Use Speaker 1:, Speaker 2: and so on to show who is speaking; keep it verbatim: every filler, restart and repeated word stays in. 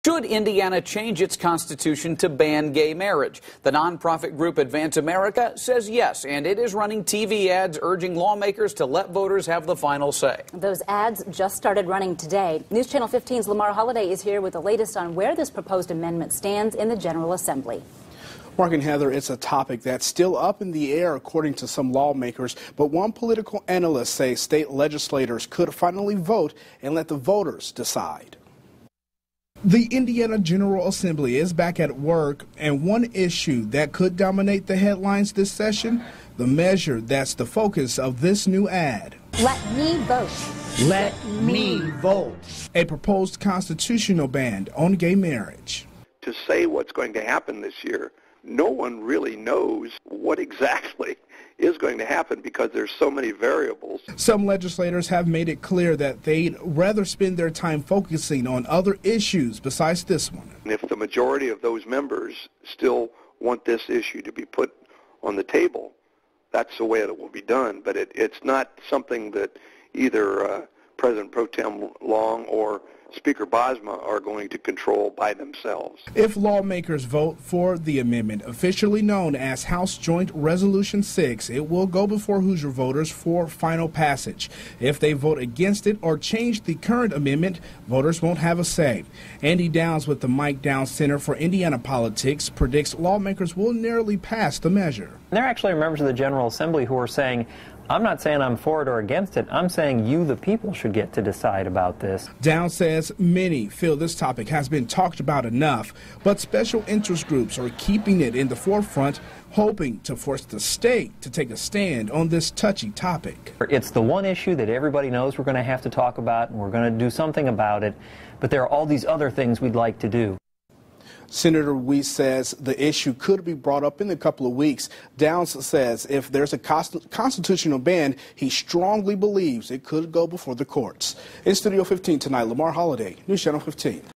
Speaker 1: Should Indiana change its constitution to ban gay marriage? The nonprofit group Advance America says yes, and it is running T V ads urging lawmakers to let voters have the final say.
Speaker 2: Those ads just started running today. News Channel fifteen's Lamar Holliday is here with the latest on where this proposed amendment stands in the General Assembly.
Speaker 3: Mark and Heather, it's a topic that's still up in the air according to some lawmakers, but one political analyst says state legislators could finally vote and let the voters decide. The Indiana General Assembly is back at work, and one issue that could dominate the headlines this session, the measure that's the focus of this new ad.
Speaker 2: Let me vote.
Speaker 4: Let me vote.
Speaker 3: A proposed constitutional ban on gay marriage.
Speaker 5: To say what's going to happen this year, no one really knows what exactly is going to happen because there's so many variables.
Speaker 3: Some legislators have made it clear that they'd rather spend their time focusing on other issues besides this one.
Speaker 5: And if the majority of those members still want this issue to be put on the table, that's the way it will be done. But it, it's not something that either uh, President Pro Tem Long or Speaker Bosma are going to control by themselves.
Speaker 3: If lawmakers vote for the amendment, officially known as House Joint Resolution six, it will go before Hoosier voters for final passage. If they vote against it or change the current amendment, voters won't have a say. Andy Downs with the Mike Downs Center for Indiana Politics predicts lawmakers will narrowly pass the measure.
Speaker 6: There are actually members of the General Assembly who are saying, I'm not saying I'm for it or against it. I'm saying you, the people, should get to decide about this.
Speaker 3: Downs says many feel this topic has been talked about enough, but special interest groups are keeping it in the forefront, hoping to force the state to take a stand on this touchy topic.
Speaker 6: It's the one issue that everybody knows we're going to have to talk about, and we're going to do something about it, but there are all these other things we'd like to do.
Speaker 3: Senator Weiss says the issue could be brought up in a couple of weeks. Downs says if there's a constitutional ban, he strongly believes it could go before the courts. In Studio fifteen tonight, Lamar Holliday, News Channel fifteen.